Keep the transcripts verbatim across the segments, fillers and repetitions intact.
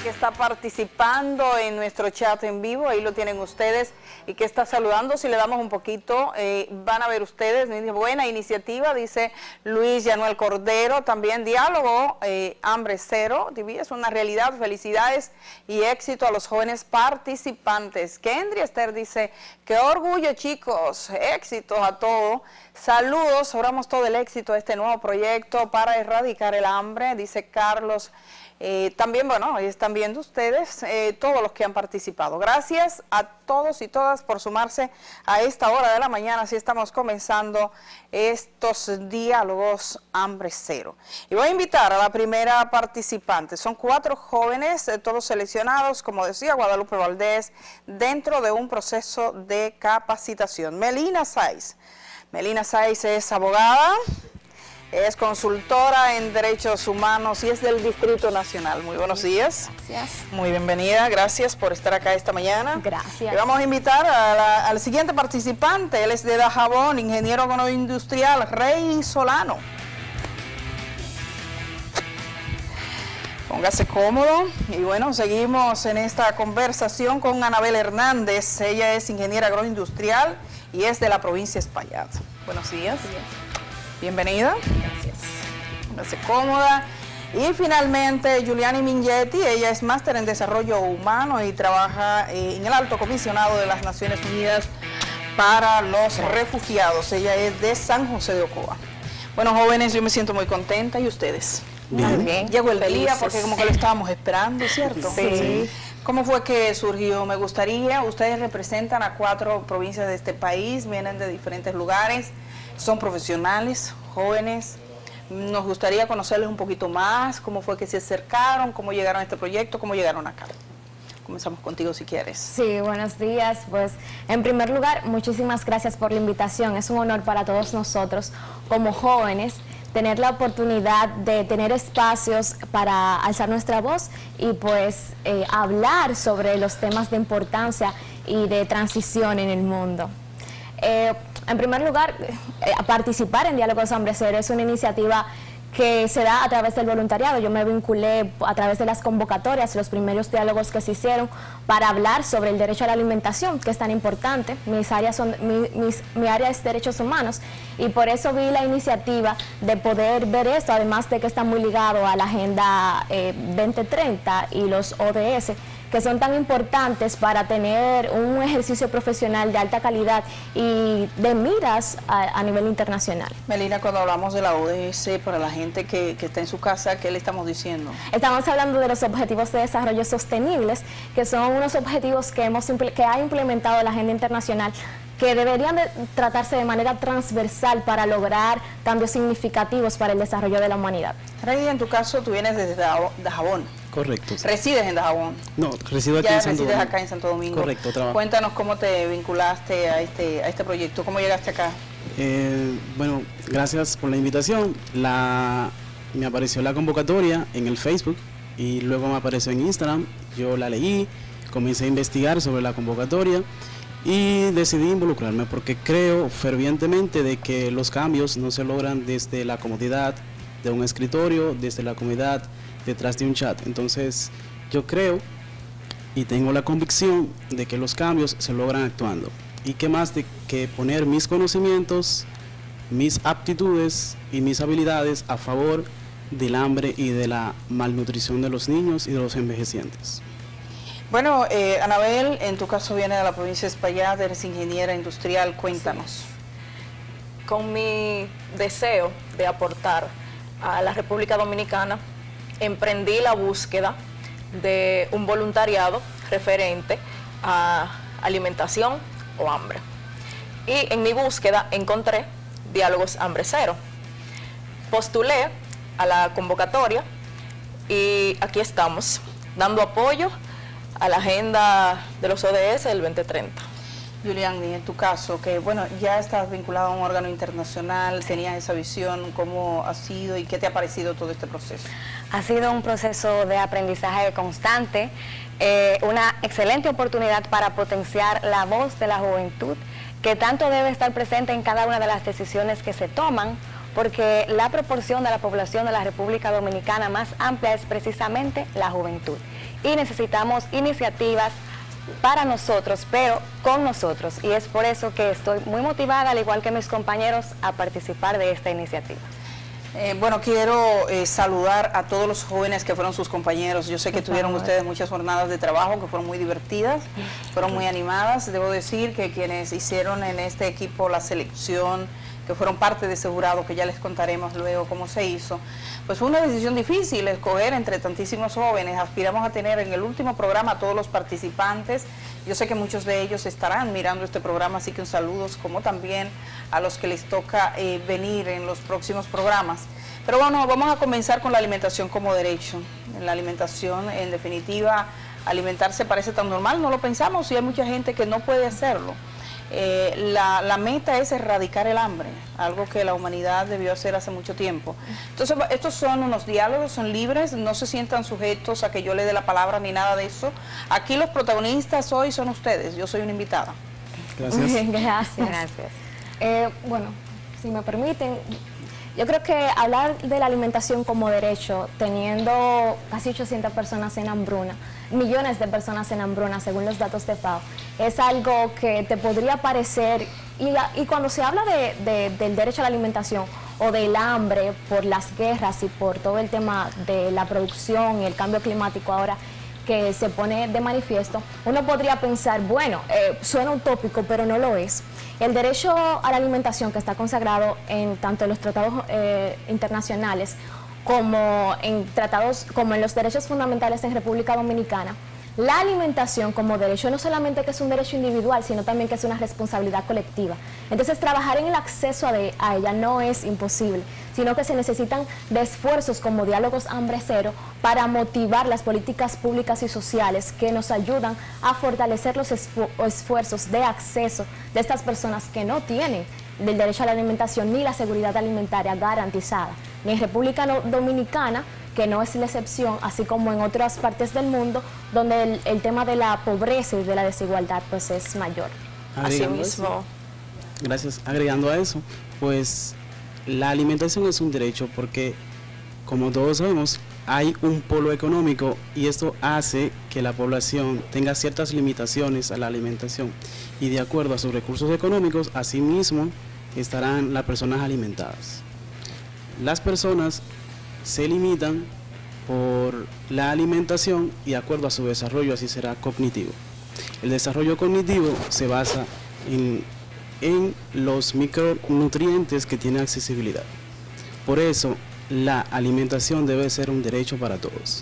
que está participando en nuestro chat en vivo, ahí lo tienen ustedes, y que está saludando. Si le damos un poquito, eh, van a ver ustedes, buena iniciativa, dice Luis Yanuel Cordero, también diálogo, eh, hambre cero, es una realidad, felicidades y éxito a los jóvenes participantes. Kendry Esther dice, qué orgullo chicos, éxitos a todos, saludos, oramos todo el éxito a este nuevo proyecto para erradicar el hambre, dice Carlos. Eh, también, bueno, ahí están viendo ustedes eh, todos los que han participado. Gracias a todos y todas por sumarse a esta hora de la mañana. Así estamos comenzando estos diálogos hambre cero. Y voy a invitar a la primera participante. Son cuatro jóvenes, eh, todos seleccionados, como decía Guadalupe Valdés, dentro de un proceso de capacitación. Melina Saiz. Melina Saiz es abogada. Es consultora en Derechos Humanos y es del Distrito Nacional. Muy buenos días. Gracias. Muy bienvenida, gracias por estar acá esta mañana. Gracias. Y vamos a invitar a la, al siguiente participante, él es de Dajabón, ingeniero agroindustrial, Rey Solano. Póngase cómodo y bueno, seguimos en esta conversación con Anabel Hernández. Ella es ingeniera agroindustrial y es de la provincia de Espaillat. Buenos días. Buenos días. Bienvenida. Gracias. Póngase cómoda. Y finalmente, Giuliani Minghetti, ella es máster en desarrollo humano y trabaja eh, en el Alto Comisionado de las Naciones Unidas para los Refugiados. Ella es de San José de Ocoa. Bueno, jóvenes, yo me siento muy contenta. ¿Y ustedes? Bien. Bien. Llegó el Felices. día porque como que lo estábamos esperando, ¿cierto? Sí. ¿Cómo fue que surgió? Me gustaría, ustedes representan a cuatro provincias de este país, vienen de diferentes lugares. Son profesionales, jóvenes, nos gustaría conocerles un poquito más, cómo fue que se acercaron, cómo llegaron a este proyecto, cómo llegaron acá. Comenzamos contigo si quieres. Sí, buenos días. Pues en primer lugar, muchísimas gracias por la invitación. Es un honor para todos nosotros como jóvenes tener la oportunidad de tener espacios para alzar nuestra voz y pues eh, hablar sobre los temas de importancia y de transición en el mundo. Eh, En primer lugar, eh, participar en Diálogos Hambre Cero es una iniciativa que se da a través del voluntariado. Yo me vinculé a través de las convocatorias, los primeros diálogos que se hicieron para hablar sobre el derecho a la alimentación, que es tan importante. Mis áreas son, mi, mis, mi área es derechos humanos y por eso vi la iniciativa de poder ver esto, además de que está muy ligado a la Agenda eh, veinte treinta y los O D S, que son tan importantes para tener un ejercicio profesional de alta calidad y de miras a, a nivel internacional. Melina, cuando hablamos de la O D S, para la gente que, que está en su casa, ¿qué le estamos diciendo? Estamos hablando de los Objetivos de Desarrollo Sostenibles, que son unos objetivos que, hemos, que ha implementado la Agenda Internacional, que deberían de tratarse de manera transversal para lograr cambios significativos para el desarrollo de la humanidad. Rey, en tu caso, tú vienes desde Dajabón. Correcto. Sí. ¿Resides en Dajabón? No, resido aquí ya en Santo resides Domingo. acá en Santo Domingo. Correcto, trabajo. Cuéntanos cómo te vinculaste a este, a este proyecto, cómo llegaste acá. Eh, bueno, gracias por la invitación. La, me apareció la convocatoria en el Facebook y luego me apareció en Instagram. Yo la leí, comencé a investigar sobre la convocatoria y decidí involucrarme porque creo fervientemente de que los cambios no se logran desde la comodidad de un escritorio, desde la comodidad detrás de un chat. Entonces yo creo y tengo la convicción de que los cambios se logran actuando. Y qué más de que poner mis conocimientos, mis aptitudes y mis habilidades a favor del hambre y de la malnutrición de los niños y de los envejecientes. Bueno, eh, Anabel, en tu caso viene de la provincia de Espaillat, eres ingeniera industrial, cuéntanos. Sí. Con mi deseo de aportar a la República Dominicana, emprendí la búsqueda de un voluntariado referente a alimentación o hambre. Y en mi búsqueda encontré Diálogos Hambre Cero. Postulé a la convocatoria y aquí estamos, dando apoyo a la agenda de los O D S del veinte treinta. Giuliani, en tu caso, que bueno, ya estás vinculado a un órgano internacional, tenías esa visión, ¿cómo ha sido y qué te ha parecido todo este proceso? Ha sido un proceso de aprendizaje constante, eh, una excelente oportunidad para potenciar la voz de la juventud, que tanto debe estar presente en cada una de las decisiones que se toman, porque la proporción de la población de la República Dominicana más amplia es precisamente la juventud. y necesitamos iniciativas para nosotros, pero con nosotros, y es por eso que estoy muy motivada, al igual que mis compañeros, a participar de esta iniciativa. Eh, bueno, quiero eh, saludar a todos los jóvenes que fueron sus compañeros. Yo sé que tuvieron ustedes muchas jornadas de trabajo que fueron muy divertidas, fueron muy animadas. Debo decir que quienes hicieron en este equipo la selección, que fueron parte de ese jurado, que ya les contaremos luego cómo se hizo, pues fue una decisión difícil escoger entre tantísimos jóvenes. Aspiramos a tener en el último programa a todos los participantes. Yo sé que muchos de ellos estarán mirando este programa, así que un saludo, como también a los que les toca eh, venir en los próximos programas. Pero bueno, vamos a comenzar con la alimentación como derecho. La alimentación, en definitiva, alimentarse parece tan normal, no lo pensamos, y hay mucha gente que no puede hacerlo. Eh, la, la meta es erradicar el hambre, algo que la humanidad debió hacer hace mucho tiempo. Entonces, estos son unos diálogos, son libres, no se sientan sujetos a que yo le dé la palabra ni nada de eso. Aquí los protagonistas hoy son ustedes, yo soy una invitada. Gracias. Muy bien, gracias. Gracias. Eh, bueno, si me permiten, yo creo que hablar de la alimentación como derecho, teniendo casi ochocientas personas en hambruna, millones de personas en hambruna, según los datos de FAO, es algo que te podría parecer, y, y cuando se habla de, de, del derecho a la alimentación o del hambre por las guerras y por todo el tema de la producción y el cambio climático ahora que se pone de manifiesto, uno podría pensar, bueno, eh, suena utópico, pero no lo es. El derecho a la alimentación, que está consagrado en tanto en los tratados eh, internacionales como en tratados, como en los derechos fundamentales en República Dominicana, la alimentación como derecho no solamente que es un derecho individual, sino también que es una responsabilidad colectiva. Entonces, trabajar en el acceso a, de, a ella no es imposible, sino que se necesitan de esfuerzos como Diálogos Hambre Cero para motivar las políticas públicas y sociales que nos ayudan a fortalecer los esfuerzos de acceso de estas personas que no tienen del derecho a la alimentación ni la seguridad alimentaria garantizada, ni en República Dominicana, que no es la excepción, así como en otras partes del mundo, donde el, el tema de la pobreza y de la desigualdad pues es mayor. Así mismo. Gracias. Agregando a eso, pues la alimentación es un derecho porque, como todos sabemos, hay un polo económico y esto hace que la población tenga ciertas limitaciones a la alimentación, y de acuerdo a sus recursos económicos, asimismo estarán las personas alimentadas. Las personas se limitan por la alimentación y de acuerdo a su desarrollo, así será cognitivo. El desarrollo cognitivo se basa en, en los micronutrientes que tiene accesibilidad. Por eso, la alimentación debe ser un derecho para todos.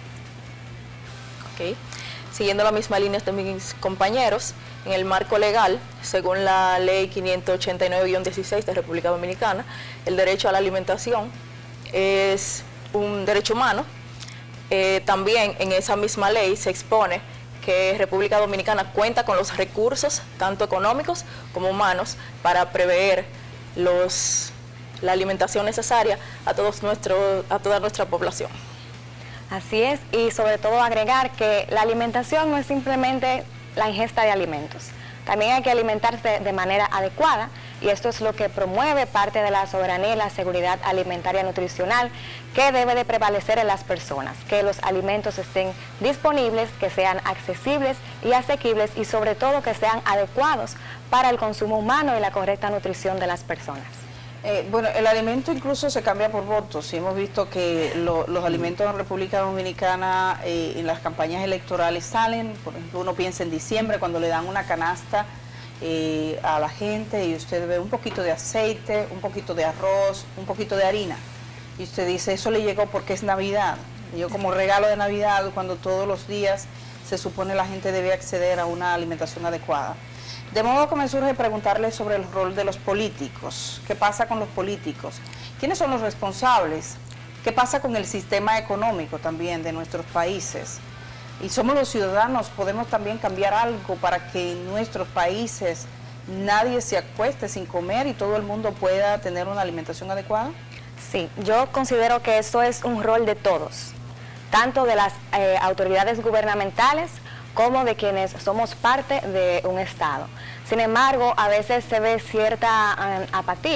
Ok. Siguiendo la misma línea de mis compañeros, en el marco legal, según la ley quinientos ochenta y nueve guión dieciséis de República Dominicana, el derecho a la alimentación es un derecho humano. Eh, también en esa misma ley se expone que República Dominicana cuenta con los recursos, tanto económicos como humanos, para prever los, la alimentación necesaria a, todos nuestro, a toda nuestra población. Así es, y sobre todo agregar que la alimentación no es simplemente la ingesta de alimentos. También hay que alimentarse de manera adecuada, y esto es lo que promueve parte de la soberanía y la seguridad alimentaria nutricional que debe de prevalecer en las personas, que los alimentos estén disponibles, que sean accesibles y asequibles, y sobre todo que sean adecuados para el consumo humano y la correcta nutrición de las personas. Eh, bueno, el alimento incluso se cambia por votos. Y hemos visto que lo, los alimentos en República Dominicana eh, en las campañas electorales salen. Por ejemplo, uno piensa en diciembre cuando le dan una canasta eh, a la gente y usted ve un poquito de aceite, un poquito de arroz, un poquito de harina. Y usted dice, eso le llegó porque es Navidad. Yo como regalo de Navidad, cuando todos los días se supone la gente debe acceder a una alimentación adecuada. De modo que me surge preguntarle sobre el rol de los políticos. ¿Qué pasa con los políticos? ¿Quiénes son los responsables? ¿Qué pasa con el sistema económico también de nuestros países? Y somos los ciudadanos, podemos también cambiar algo para que en nuestros países nadie se acueste sin comer y todo el mundo pueda tener una alimentación adecuada. Sí, yo considero que eso es un rol de todos, tanto de las eh, autoridades gubernamentales como de quienes somos parte de un Estado. Sin embargo, a veces se ve cierta eh, apatía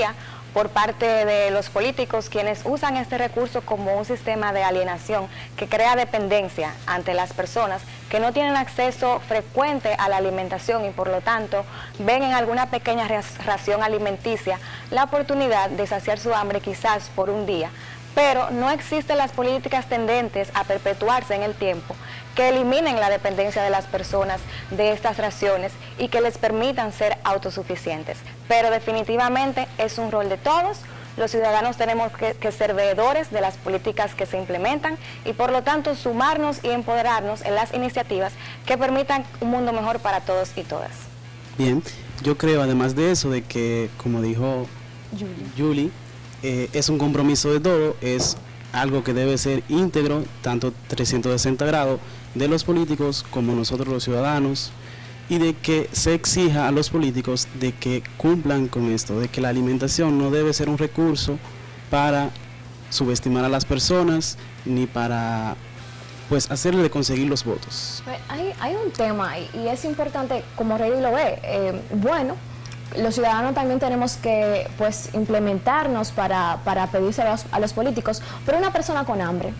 por parte de los políticos, quienes usan este recurso como un sistema de alienación que crea dependencia ante las personas que no tienen acceso frecuente a la alimentación y por lo tanto ven en alguna pequeña ración alimenticia la oportunidad de saciar su hambre quizás por un día, pero no existen las políticas tendentes a perpetuarse en el tiempo que eliminen la dependencia de las personas de estas raciones y que les permitan ser autosuficientes. Pero definitivamente es un rol de todos. Los ciudadanos tenemos que, que ser veedores de las políticas que se implementan y por lo tanto sumarnos y empoderarnos en las iniciativas que permitan un mundo mejor para todos y todas. Bien, yo creo además de eso, de que como dijo Julie, Julie eh, es un compromiso de todo, es algo que debe ser íntegro, tanto trescientos sesenta grados, de los políticos como nosotros los ciudadanos, y de que se exija a los políticos de que cumplan con esto, de que la alimentación no debe ser un recurso para subestimar a las personas, ni para pues hacerle de conseguir los votos. Hay, hay un tema y, y es importante, como Rey lo ve, eh, bueno, los ciudadanos también tenemos que pues implementarnos para, para pedirse a los, a los políticos, pero una persona con hambre,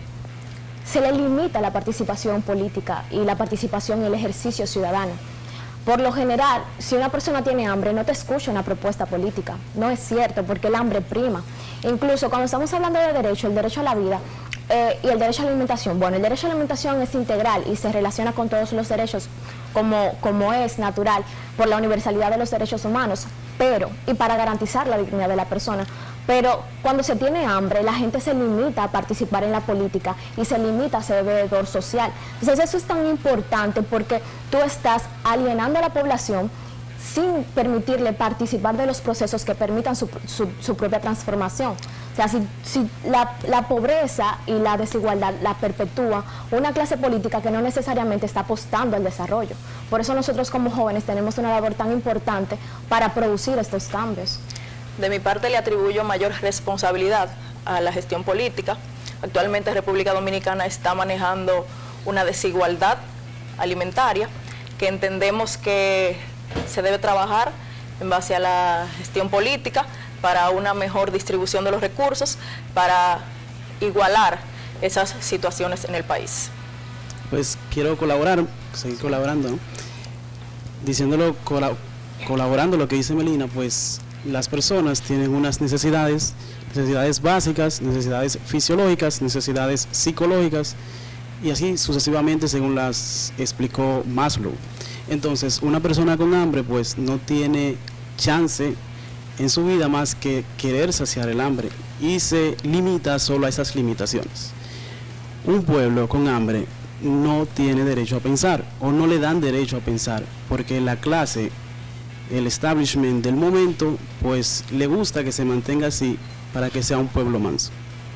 se le limita la participación política y la participación y el ejercicio ciudadano. Por lo general, si una persona tiene hambre, no te escucha una propuesta política. No es cierto, porque el hambre prima. Incluso cuando estamos hablando de derecho, el derecho a la vida eh, y el derecho a la alimentación, bueno, el derecho a la alimentación es integral y se relaciona con todos los derechos como, como es natural por la universalidad de los derechos humanos, pero, y para garantizar la dignidad de la persona. Pero cuando se tiene hambre, la gente se limita a participar en la política y se limita a ser veedor social. Entonces eso es tan importante porque tú estás alienando a la población sin permitirle participar de los procesos que permitan su, su, su propia transformación. O sea, si, si la, la pobreza y la desigualdad la perpetúa una clase política que no necesariamente está apostando al desarrollo. Por eso nosotros como jóvenes tenemos una labor tan importante para producir estos cambios. De mi parte le atribuyo mayor responsabilidad a la gestión política. Actualmente República Dominicana está manejando una desigualdad alimentaria que entendemos que se debe trabajar en base a la gestión política para una mejor distribución de los recursos, para igualar esas situaciones en el país. Pues quiero colaborar, seguir colaborando, ¿no? Diciéndolo, colab colaborando lo que dice Melina, pues las personas tienen unas necesidades, necesidades básicas, necesidades fisiológicas, necesidades psicológicas y así sucesivamente según las explicó Maslow. Entonces, una persona con hambre pues no tiene chance en su vida más que querer saciar el hambre y se limita solo a esas limitaciones. Un pueblo con hambre no tiene derecho a pensar o no le dan derecho a pensar porque la clase, el establishment del momento, pues le gusta que se mantenga así para que sea un pueblo manso.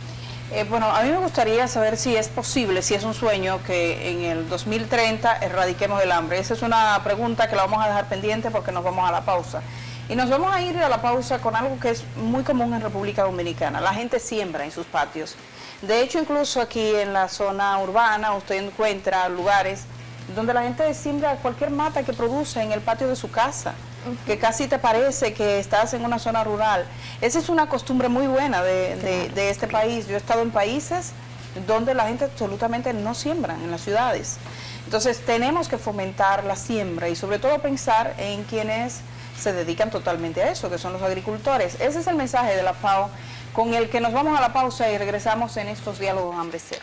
Eh, bueno, a mí me gustaría saber si es posible, si es un sueño que en el dos mil treinta erradiquemos el hambre. Esa es una pregunta que la vamos a dejar pendiente porque nos vamos a la pausa. Y nos vamos a ir a la pausa con algo que es muy común en República Dominicana. La gente siembra en sus patios. De hecho, incluso aquí en la zona urbana usted encuentra lugares donde la gente siembra cualquier mata que produce en el patio de su casa, que casi te parece que estás en una zona rural. Esa es una costumbre muy buena de, de, de este país. Yo he estado en países donde la gente absolutamente no siembra, en las ciudades. Entonces tenemos que fomentar la siembra y sobre todo pensar en quienes se dedican totalmente a eso, que son los agricultores. Ese es el mensaje de la FAO con el que nos vamos a la pausa y regresamos en estos diálogos Hambre Cero.